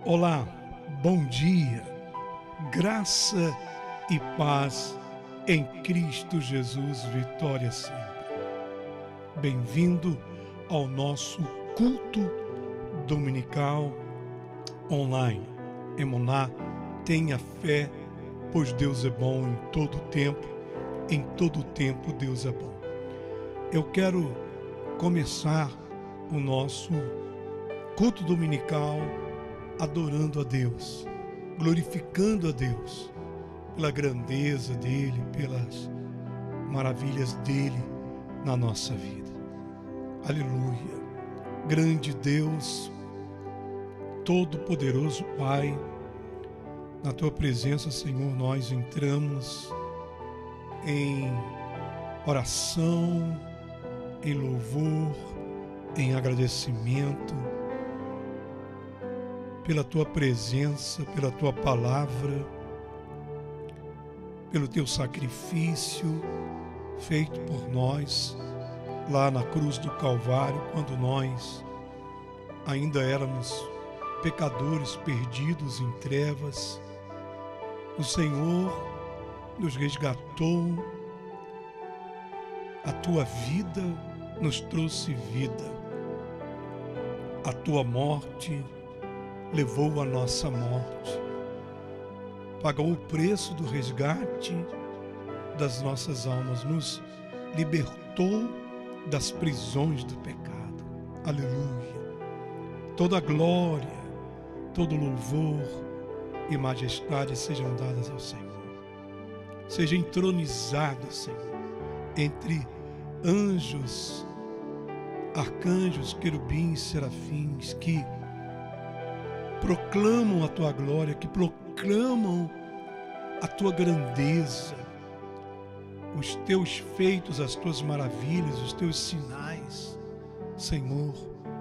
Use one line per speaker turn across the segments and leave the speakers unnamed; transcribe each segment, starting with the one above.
Olá, bom dia, graça e paz em Cristo Jesus, vitória sempre. Bem-vindo ao nosso culto dominical online. Emuná, tenha fé, pois Deus é bom em todo tempo Deus é bom. Eu quero começar o nosso culto dominical adorando a Deus, glorificando a Deus pela grandeza dEle, pelas maravilhas dEle na nossa vida. Aleluia! Grande Deus, Todo-Poderoso Pai, na Tua presença, Senhor, nós entramos em oração, em louvor, em agradecimento pela Tua presença, pela Tua palavra, pelo Teu sacrifício feito por nós lá na cruz do Calvário, quando nós ainda éramos pecadores perdidos em trevas. O Senhor nos resgatou, a Tua vida nos trouxe vida, a Tua morte levou a nossa morte, pagou o preço do resgate das nossas almas, nos libertou das prisões do pecado. Aleluia! Toda glória, todo louvor e majestade sejam dadas ao Senhor. Seja entronizado, Senhor, entre anjos, arcanjos, querubins, serafins, que proclamam a Tua glória, que proclamam a Tua grandeza, os Teus feitos, as Tuas maravilhas, os Teus sinais, Senhor.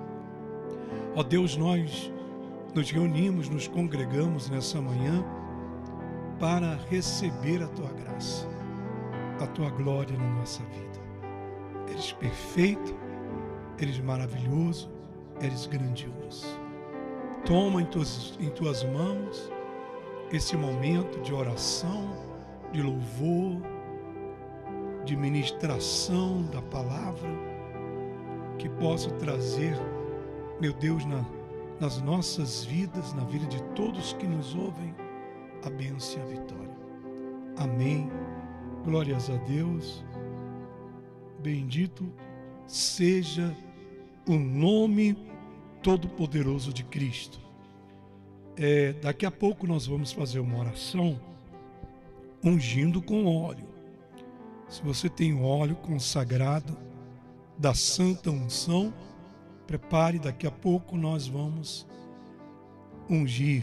Ó Deus, nós nos reunimos, nos congregamos nessa manhã para receber a Tua graça, a Tua glória na nossa vida. Eres perfeito, Eres maravilhoso, Eres grandioso. Toma em tuas mãos esse momento de oração, de louvor, de ministração da palavra, que possa trazer, meu Deus, nas nossas vidas, na vida de todos que nos ouvem, a bênção e a vitória. Amém. Glórias a Deus. Bendito seja o nome Todo-Poderoso de Cristo. Daqui a pouco nós vamos fazer uma oração ungindo com óleo. Se você tem óleo consagrado da santa unção, prepare, daqui a pouco nós vamos ungir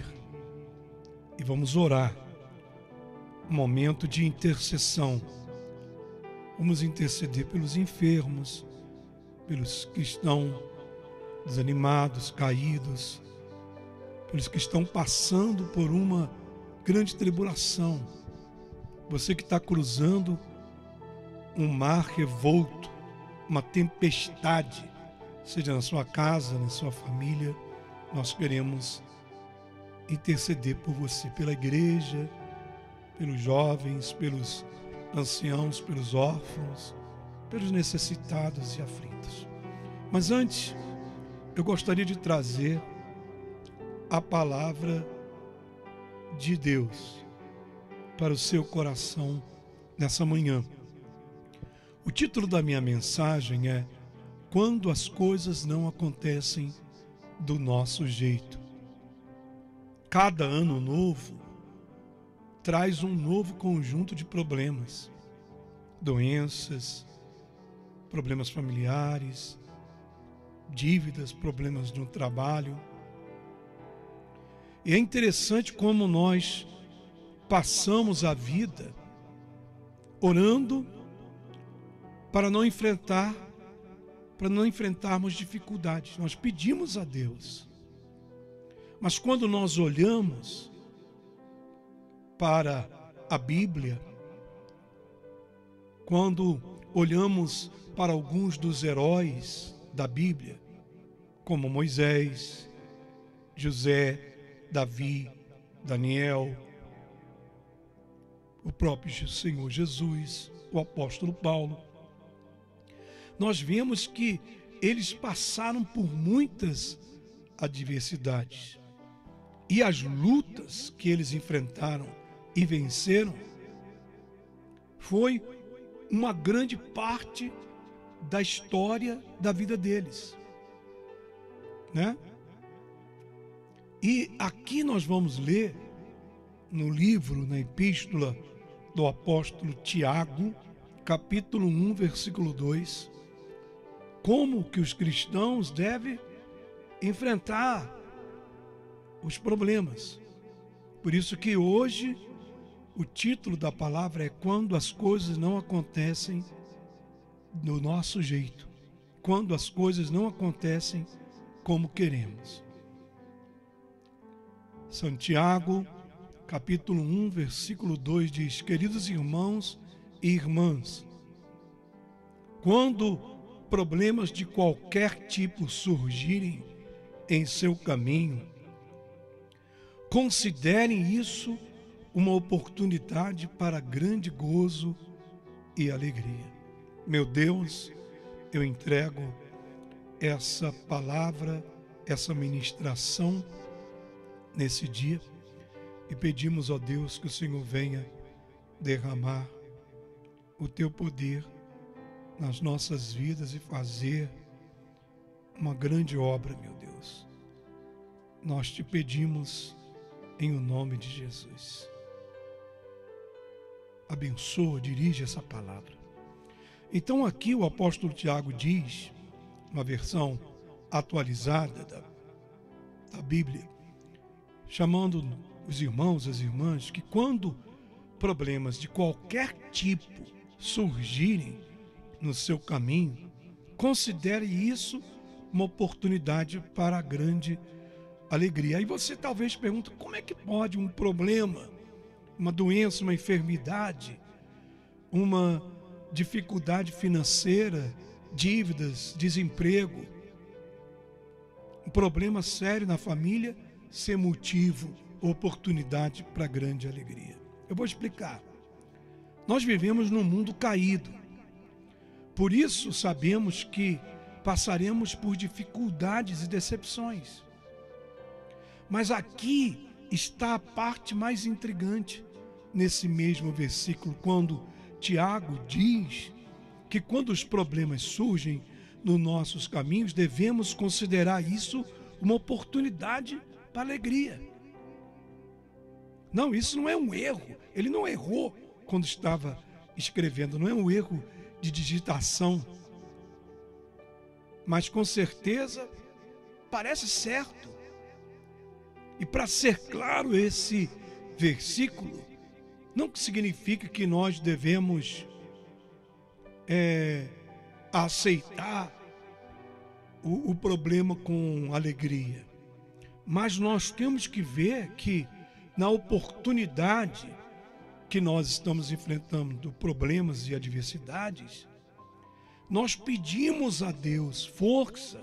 e vamos orar. Um momento de intercessão. Vamos interceder pelos enfermos, pelos que estão desanimados, caídos, pelos que estão passando por uma grande tribulação. Você que está cruzando um mar revolto, uma tempestade, seja na sua casa, na sua família, nós queremos interceder por você, pela igreja, pelos jovens, pelos anciãos, pelos órfãos, pelos necessitados e aflitos. Mas antes, eu gostaria de trazer a palavra de Deus para o seu coração nessa manhã. O título da minha mensagem é Quando as coisas não acontecem do nosso jeito. Cada ano novo traz um novo conjunto de problemas, doenças, problemas familiares, dívidas, problemas no trabalho. E é interessante como nós passamos a vida orando para não enfrentarmos dificuldades. Nós pedimos a Deus. Mas quando nós olhamos para a Bíblia, quando olhamos para alguns dos heróis da Bíblia, como Moisés, José, Davi, Daniel, o próprio Senhor Jesus, o apóstolo Paulo. Nós vemos que eles passaram por muitas adversidades. E as lutas que eles enfrentaram e venceram foi uma grande parte da história da vida deles, né? E aqui nós vamos ler no livro, na epístola do apóstolo Tiago, capítulo 1, versículo 2, como que os cristãos devem enfrentar os problemas. Por isso que hoje o título da palavra é Quando as coisas não acontecem do nosso jeito, quando as coisas não acontecem como queremos. Santiago, capítulo 1, versículo 2 diz: queridos irmãos e irmãs, quando problemas de qualquer tipo surgirem em seu caminho, considerem isso uma oportunidade para grande gozo e alegria. Meu Deus, eu entrego essa palavra, essa ministração nesse dia e pedimos, ó Deus, que o Senhor venha derramar o teu poder nas nossas vidas e fazer uma grande obra, meu Deus. Nós te pedimos em o nome de Jesus. Abençoa, dirige essa palavra. Então aqui o apóstolo Tiago diz, uma versão atualizada da Bíblia, chamando os irmãos e as irmãs, que quando problemas de qualquer tipo surgirem no seu caminho, considere isso uma oportunidade para a grande alegria. Aí você talvez pergunta, como é que pode um problema, uma doença, uma enfermidade, uma dificuldade financeira, dívidas, desemprego, um problema sério na família, ser motivo, oportunidade para grande alegria? Eu vou explicar. Nós vivemos num mundo caído. Por isso sabemos que passaremos por dificuldades e decepções. Mas aqui está a parte mais intrigante nesse mesmo versículo, quando Tiago diz que quando os problemas surgem nos nossos caminhos, devemos considerar isso uma oportunidade para alegria. Não, isso não é um erro. Ele não errou quando estava escrevendo, não é um erro de digitação. Mas com certeza parece certo. E para ser claro, esse versículo não significa que nós devemos aceitar o problema com alegria. Mas nós temos que ver que na oportunidade que nós estamos enfrentando problemas e adversidades, nós pedimos a Deus força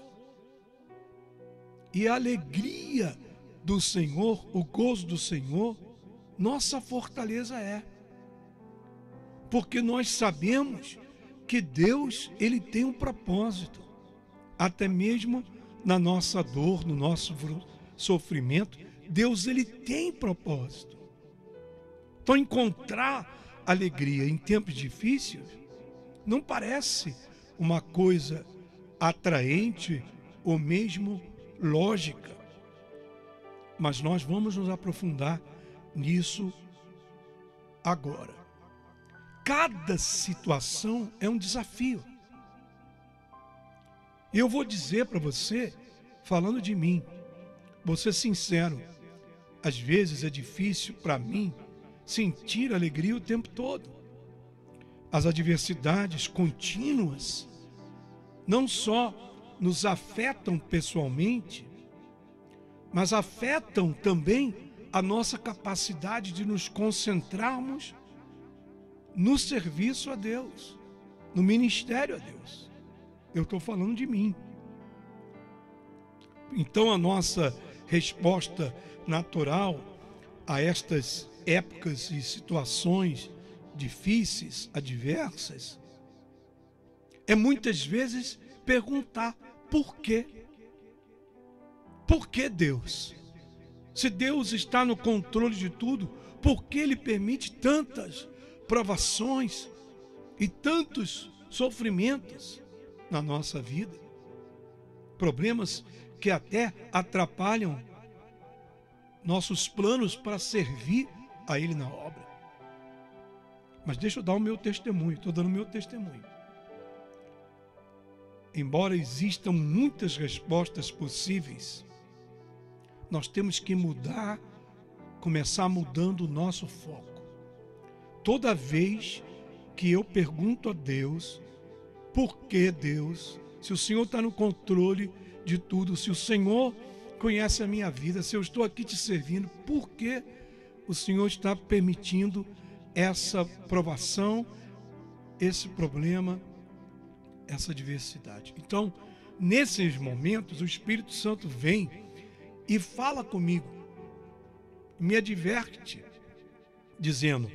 e alegria do Senhor, o gozo do Senhor, nossa fortaleza é. Porque nós sabemos que Deus, Ele tem um propósito, até mesmo na nossa dor, no nosso sofrimento, Deus, Ele tem propósito. Então, encontrar alegria em tempos difíceis não parece uma coisa atraente ou mesmo lógica. Mas nós vamos nos aprofundar nisso agora. Cada situação é um desafio. Eu vou dizer para você, falando de mim, vou ser sincero, às vezes é difícil para mim sentir alegria o tempo todo. As adversidades contínuas não só nos afetam pessoalmente, mas afetam também a nossa capacidade de nos concentrarmos no serviço a Deus, no ministério a Deus. Eu estou falando de mim. Então a nossa resposta natural a estas épocas e situações difíceis, adversas, é muitas vezes perguntar por quê? Por que Deus? Se Deus está no controle de tudo, por que Ele permite tantas provações e tantos sofrimentos na nossa vida? Problemas que até atrapalham nossos planos para servir a Ele na obra. Mas deixa eu dar o meu testemunho, estou dando o meu testemunho. Embora existam muitas respostas possíveis, nós temos que mudar, começar mudando o nosso foco. Toda vez que eu pergunto a Deus, por que Deus? Se o Senhor está no controle de tudo, se o Senhor conhece a minha vida, se eu estou aqui te servindo, por que o Senhor está permitindo essa provação, esse problema, essa adversidade? Então, nesses momentos, o Espírito Santo vem e fala comigo, me adverte, dizendo: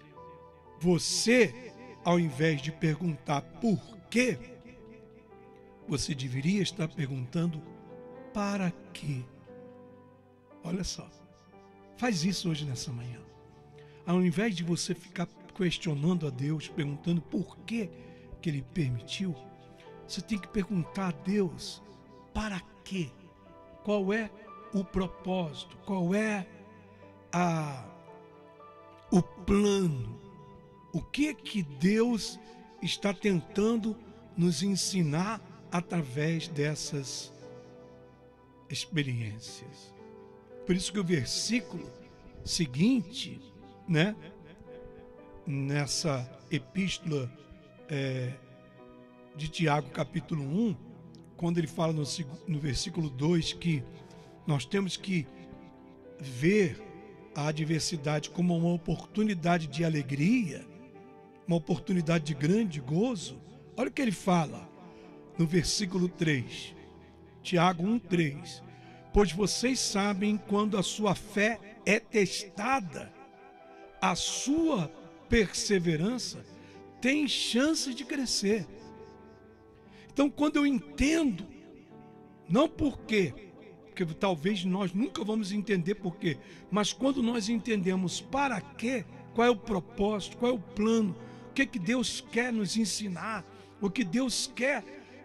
você, ao invés de perguntar por quê, você deveria estar perguntando para quê. Olha só, faz isso hoje nessa manhã. Ao invés de você ficar questionando a Deus, perguntando por que Ele permitiu, você tem que perguntar a Deus para quê? Qual é o propósito? Qual é o plano? O que Deus está tentando nos ensinar através dessas experiências? Por isso que o versículo seguinte, nessa epístola de Tiago, capítulo 1, quando ele fala no versículo 2 que nós temos que ver a adversidade como uma oportunidade de alegria, uma oportunidade de grande gozo. Olha o que ele fala no versículo 3, Tiago 1,3: pois vocês sabem, quando a sua fé é testada, a sua perseverança tem chance de crescer. Então, quando eu entendo, não porque talvez nós nunca vamos entender por quê, mas quando nós entendemos para quê, qual é o propósito, qual é o plano, o que Deus quer nos ensinar, o que Deus quer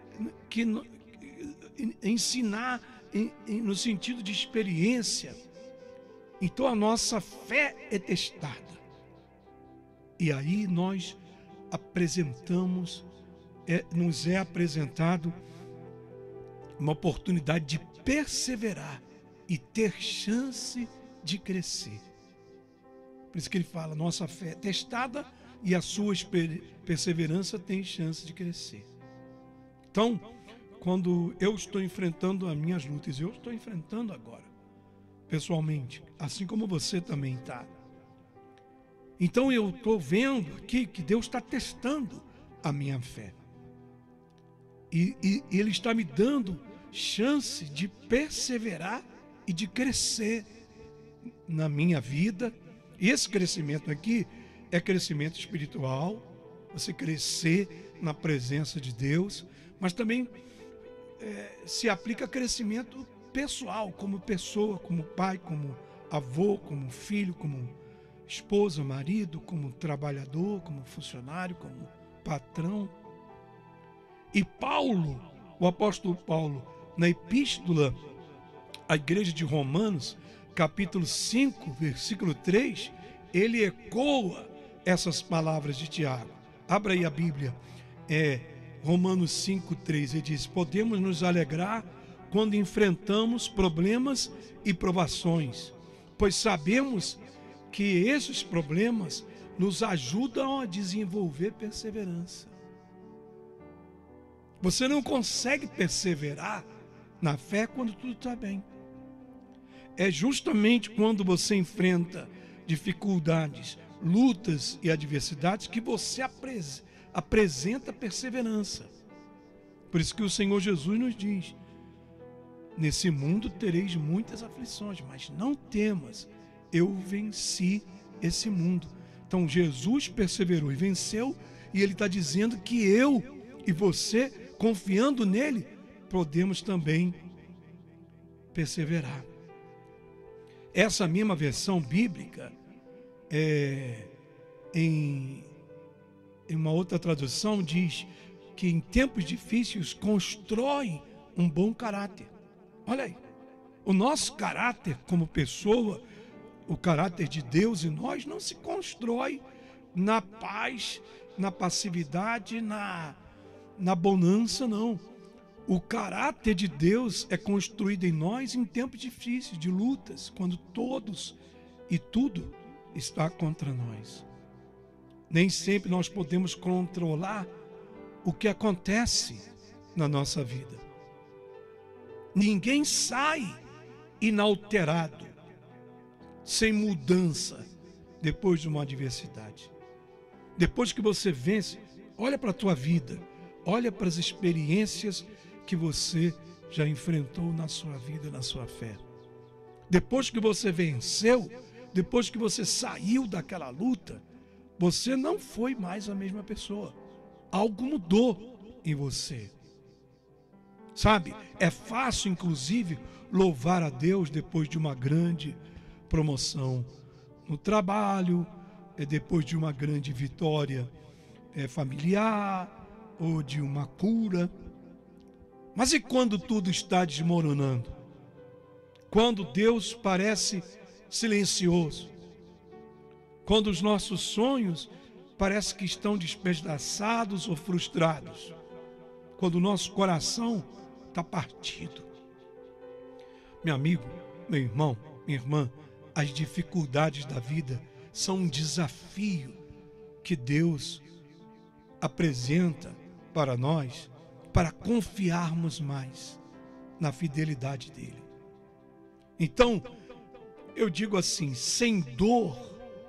ensinar no sentido de experiência, então a nossa fé é testada. E aí nós apresentamos, nos é apresentado uma oportunidade de perseverar e ter chance de crescer. Por isso que ele fala, nossa fé é testada e a sua perseverança tem chance de crescer. Então, quando eu estou enfrentando as minhas lutas, eu estou enfrentando agora, pessoalmente, assim como você também está. Então eu estou vendo aqui que Deus está testando a minha fé. E Ele está me dando chance de perseverar e de crescer na minha vida. E esse crescimento aqui é crescimento espiritual, você crescer na presença de Deus, mas também se aplica a crescimento pessoal, como pessoa, como pai, como avô, como filho, como esposa, marido, como trabalhador, como funcionário, como patrão. E Paulo, o apóstolo Paulo, na epístola à igreja de Romanos, capítulo 5, versículo 3, ele ecoa essas palavras de Tiago. Abra aí a Bíblia, Romanos 5, 3, ele diz: podemos nos alegrar quando enfrentamos problemas e provações, pois sabemos que esses problemas nos ajudam a desenvolver perseverança. Você não consegue perseverar na fé quando tudo está bem. É justamente quando você enfrenta dificuldades, lutas e adversidades que você apresenta perseverança. Por isso que o Senhor Jesus nos diz: Nesse mundo tereis muitas aflições, mas não temas, eu venci esse mundo. Então Jesus perseverou e venceu, e Ele está dizendo que eu e você, confiando nele, podemos também perseverar. Essa mesma versão bíblica, em uma outra tradução, diz que em tempos difíceis constrói um bom caráter. Olha aí, o nosso caráter como pessoa, o caráter de Deus em nós não se constrói na paz, na passividade, na bonança, não. O caráter de Deus é construído em nós em tempos difíceis, de lutas, quando todos e tudo está contra nós. Nem sempre nós podemos controlar o que acontece na nossa vida. Ninguém sai inalterado, sem mudança, depois de uma adversidade. Depois que você vence, olha para a tua vida, olha para as experiências que você já enfrentou na sua vida, na sua fé. Depois que você venceu, depois que você saiu daquela luta, você não foi mais a mesma pessoa. Algo mudou em você. Sabe, é fácil, inclusive, louvar a Deus depois de uma grande promoção no trabalho, depois de uma grande vitória familiar ou de uma cura. Mas e quando tudo está desmoronando? Quando Deus parece silencioso? Quando os nossos sonhos parecem que estão despedaçados ou frustrados? Quando o nosso coração está partido? Meu amigo, meu irmão, minha irmã, as dificuldades da vida são um desafio que Deus apresenta para nós, para confiarmos mais na fidelidade dele. Então, eu digo assim, sem dor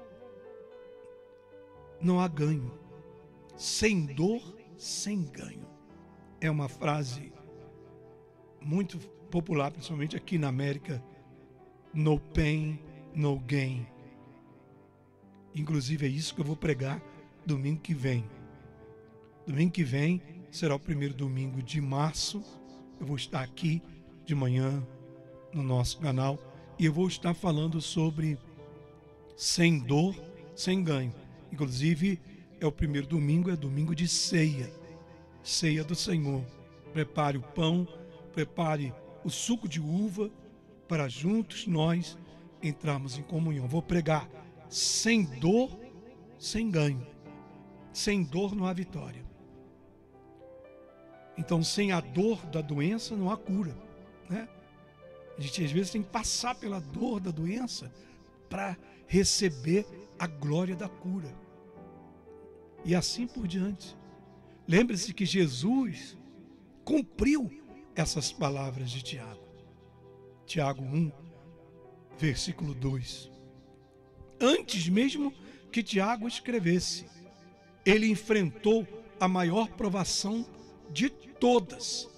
não há ganho. Sem dor, sem ganho. É uma frase muito popular, principalmente aqui na América. No pain, no gain. Inclusive é isso que eu vou pregar domingo que vem. Domingo que vem será o primeiro domingo de março. Eu vou estar aqui de manhã no nosso canal e eu vou estar falando sobre sem dor, sem ganho. Inclusive é o primeiro domingo, é domingo de ceia. Ceia do Senhor. Prepare o pão, prepare o suco de uva para juntos nós entrarmos em comunhão. Vou pregar sem dor, sem ganho. Sem dor não há vitória. Então, sem a dor da doença não há cura, né? A gente às vezes tem que passar pela dor da doença para receber a glória da cura. E assim por diante. Lembre-se que Jesus cumpriu essas palavras de Tiago. Tiago 1, versículo 2. Antes mesmo que Tiago escrevesse, ele enfrentou a maior provação de todas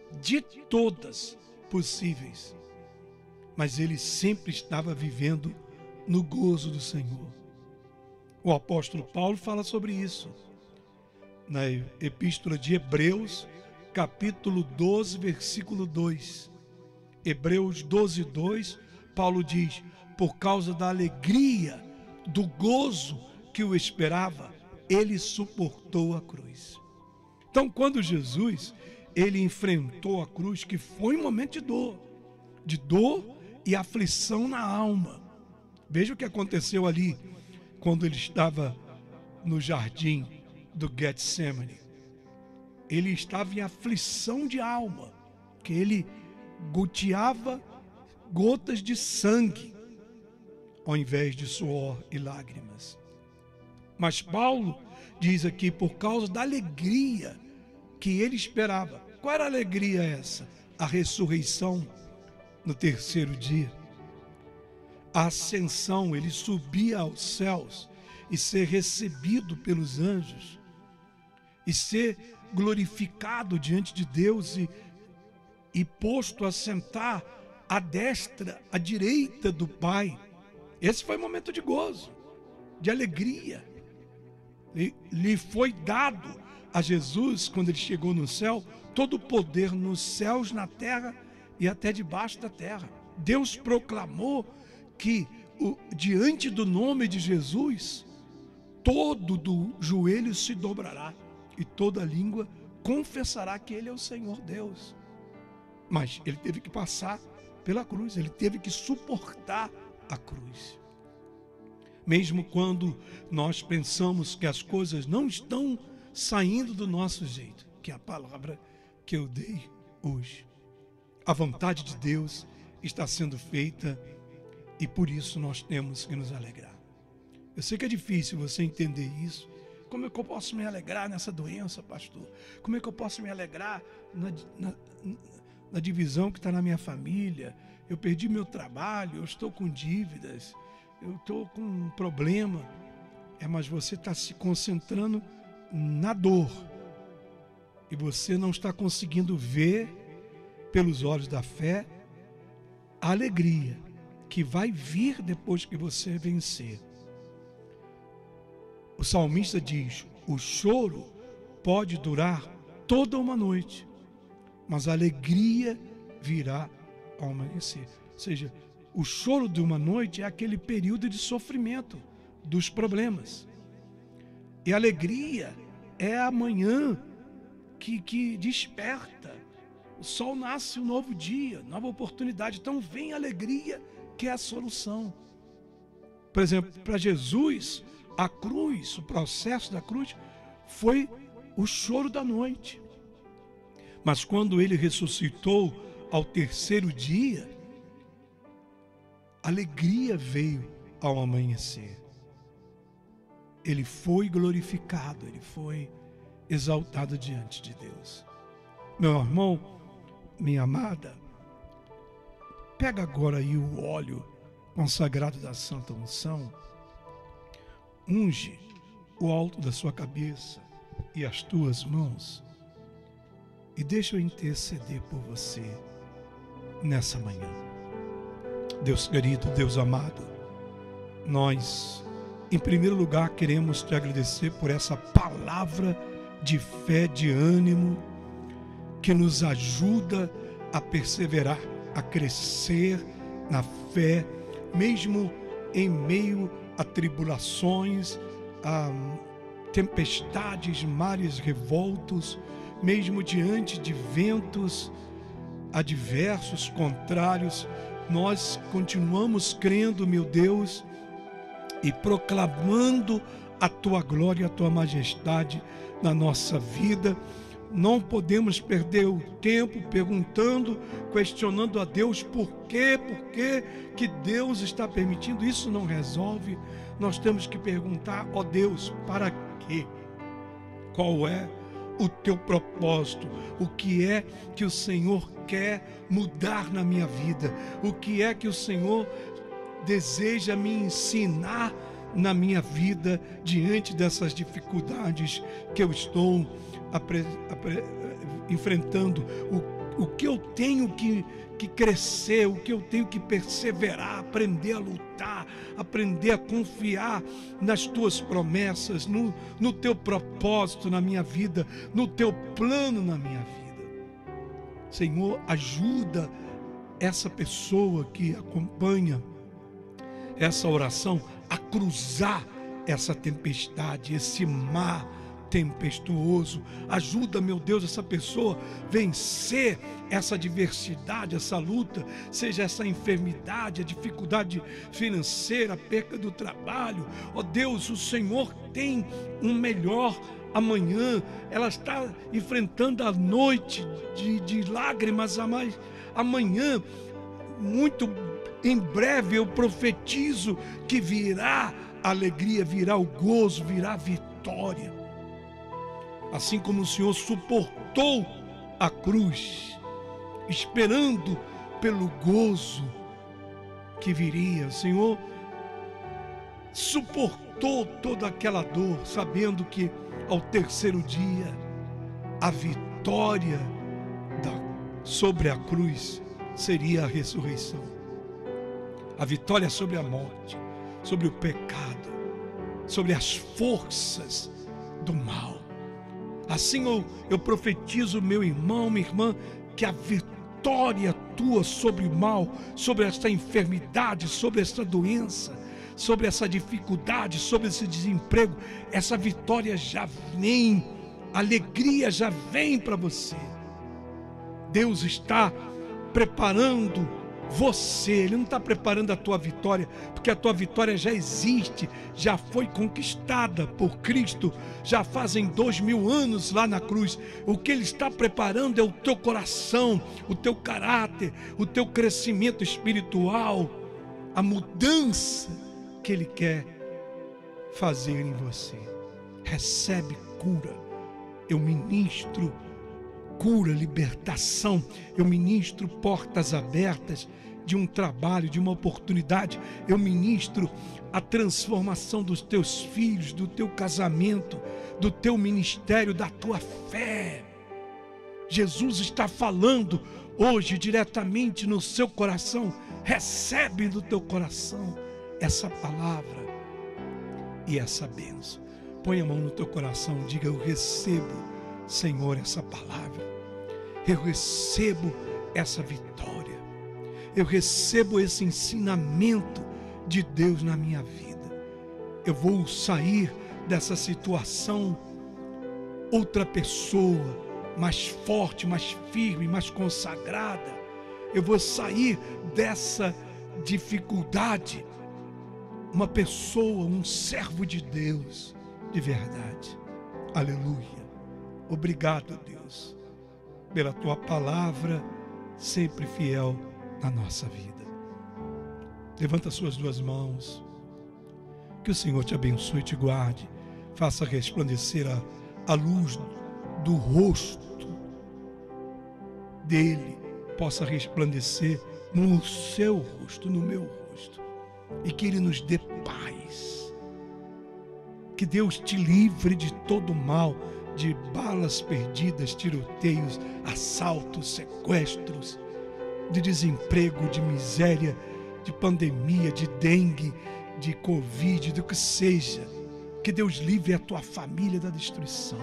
possíveis. Mas ele sempre estava vivendo no gozo do Senhor. O apóstolo Paulo fala sobre isso na epístola de Hebreus, capítulo 12, versículo 2. Hebreus 12, 2, Paulo diz: por causa da alegria, do gozo que o esperava, ele suportou a cruz. Então, quando Jesus, ele enfrentou a cruz, que foi um momento de dor e aflição na alma. Veja o que aconteceu ali, quando ele estava no jardim do Getsemane. Ele estava em aflição de alma, que ele goteava gotas de sangue, ao invés de suor e lágrimas. Mas Paulo diz aqui, por causa da alegria que ele esperava. Qual era a alegria essa? A ressurreição no terceiro dia. A ascensão, ele subia aos céus e ser recebido pelos anjos e ser glorificado diante de Deus e posto a sentar à destra, à direita do Pai. Esse foi um momento de gozo, de alegria. Lhe foi dado a Jesus, quando ele chegou no céu, todo o poder nos céus, na terra e até debaixo da terra. Deus proclamou que diante do nome de Jesus, todo do joelho se dobrará e toda língua confessará que ele é o Senhor Deus. Mas ele teve que passar pela cruz, ele teve que suportar a cruz. Mesmo quando nós pensamos que as coisas não estão saindo do nosso jeito, que é a palavra que eu dei hoje. A vontade de Deus está sendo feita e por isso nós temos que nos alegrar. Eu sei que é difícil você entender isso. Como é que eu posso me alegrar nessa doença, pastor? Como é que eu posso me alegrar na divisão que está na minha família? Eu perdi meu trabalho, eu estou com dívidas, eu estou com um problema. Mas você está se concentrando na dor e você não está conseguindo ver pelos olhos da fé a alegria que vai vir depois que você vencer. O salmista diz: o choro pode durar toda uma noite, mas a alegria virá ao amanhecer. Ou seja, o choro de uma noite é aquele período de sofrimento dos problemas. E a alegria é a manhã que desperta. O sol nasce um novo dia, nova oportunidade. Então vem a alegria, que é a solução. Por exemplo, para Jesus, a cruz, o processo da cruz, foi o choro da noite. Mas quando ele ressuscitou ao terceiro dia, a alegria veio ao amanhecer. Ele foi glorificado, ele foi exaltado diante de Deus. Meu irmão, minha amada, pega agora aí o óleo consagrado da Santa Unção, unge o alto da sua cabeça e as tuas mãos e deixa eu interceder por você nessa manhã. Deus querido, Deus amado, nós, em primeiro lugar, queremos te agradecer por essa palavra de fé, de ânimo, que nos ajuda a perseverar, a crescer na fé, mesmo em meio a tribulações, a tempestades, mares revoltos, mesmo diante de ventos adversos, contrários. Nós continuamos crendo, meu Deus, e proclamando a tua glória, a tua majestade na nossa vida. Não podemos perder o tempo perguntando, questionando a Deus por quê que Deus está permitindo. Isso não resolve. Nós temos que perguntar: ó Deus, para quê? Qual é o teu propósito? O que é que o Senhor quer mudar na minha vida? O que é que o Senhor deseja me ensinar na minha vida diante dessas dificuldades que eu estou enfrentando? O que eu tenho que crescer, o que eu tenho que perseverar, aprender a lutar, aprender a confiar nas tuas promessas, no teu propósito na minha vida, no teu plano na minha vida. Senhor, ajuda essa pessoa que acompanha essa oração a cruzar essa tempestade, esse mar tempestuoso. Ajuda, meu Deus, essa pessoa a vencer essa adversidade, essa luta, seja essa enfermidade, a dificuldade financeira, a perca do trabalho. Ó Deus, o Senhor tem um melhor amanhã. Ela está enfrentando a noite de lágrimas, mas amanhã, muito em breve, eu profetizo que virá a alegria, virá o gozo, virá a vitória. Assim como o Senhor suportou a cruz, esperando pelo gozo que viria, o Senhor suportou toda aquela dor, sabendo que ao terceiro dia a vitória sobre a cruz seria a ressurreição. A vitória sobre a morte, sobre o pecado, sobre as forças do mal. Assim eu profetizo, meu irmão, minha irmã, que a vitória tua sobre o mal, sobre esta enfermidade, sobre esta doença, sobre essa dificuldade, sobre esse desemprego, essa vitória já vem, a alegria já vem para você. Deus está preparando você, Ele não está preparando a tua vitória, porque a tua vitória já existe, já foi conquistada por Cristo, já fazem 2000 anos lá na cruz. O que Ele está preparando é o teu coração, o teu caráter, o teu crescimento espiritual, a mudança que Ele quer fazer em você. Recebe cura, eu ministro cura, libertação, eu ministro portas abertas de um trabalho, de uma oportunidade, eu ministro a transformação dos teus filhos, do teu casamento, do teu ministério, da tua fé. Jesus está falando hoje diretamente no seu coração. Recebe do teu coração essa palavra e essa bênção. Põe a mão no teu coração, diga: eu recebo, Senhor, essa palavra. Eu recebo essa vitória. Eu recebo esse ensinamento de Deus na minha vida. Eu vou sair dessa situação outra pessoa, mais forte, mais firme, mais consagrada. Eu vou sair dessa dificuldade uma pessoa, um servo de Deus de verdade. Aleluia. Obrigado, Deus, pela tua palavra sempre fiel na nossa vida. Levanta suas duas mãos. Que o Senhor te abençoe e te guarde. Faça resplandecer a luz do rosto dele, possa resplandecer no seu rosto, no meu rosto, e que ele nos dê paz. Que Deus te livre de todo mal, de balas perdidas, tiroteios, assaltos, sequestros, de desemprego, de miséria, de pandemia, de dengue, de covid, do que seja. Que Deus livre a tua família da destruição.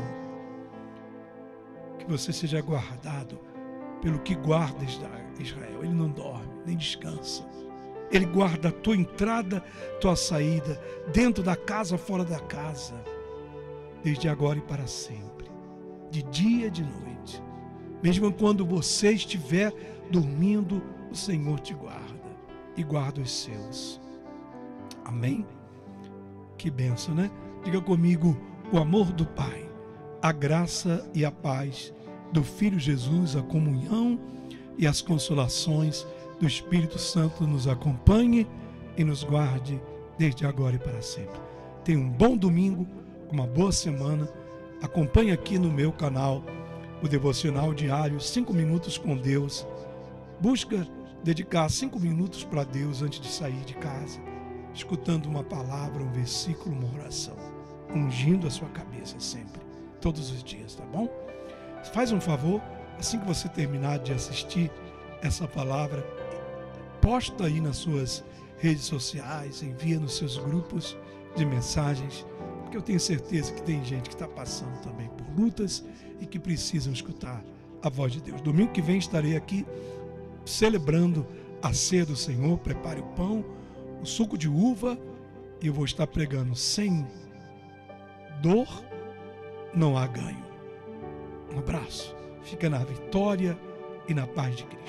Que você seja guardado pelo que guarda Israel. Ele não dorme, nem descansa. Ele guarda a tua entrada, tua saída, dentro da casa, fora da casa, desde agora e para sempre, de dia e de noite. Mesmo quando você estiver dormindo, o Senhor te guarda e guarda os seus. Amém? Que bênção, né? Diga comigo: o amor do Pai, a graça e a paz do Filho Jesus, a comunhão e as consolações do Espírito Santo nos acompanhe e nos guarde desde agora e para sempre. Tenha um bom domingo, uma boa semana. Acompanhe aqui no meu canal o devocional diário 5 minutos com Deus. Busca dedicar 5 minutos para Deus antes de sair de casa, escutando uma palavra, um versículo, uma oração, ungindo a sua cabeça sempre, todos os dias, tá bom? Faz um favor, assim que você terminar de assistir essa palavra, posta aí nas suas redes sociais, envia nos seus grupos de mensagens, porque eu tenho certeza que tem gente que está passando também por lutas e que precisam escutar a voz de Deus. Domingo que vem estarei aqui celebrando a ceia do Senhor. Prepare o pão, o suco de uva, e eu vou estar pregando: sem dor não há ganho. Um abraço, fica na vitória e na paz de Cristo.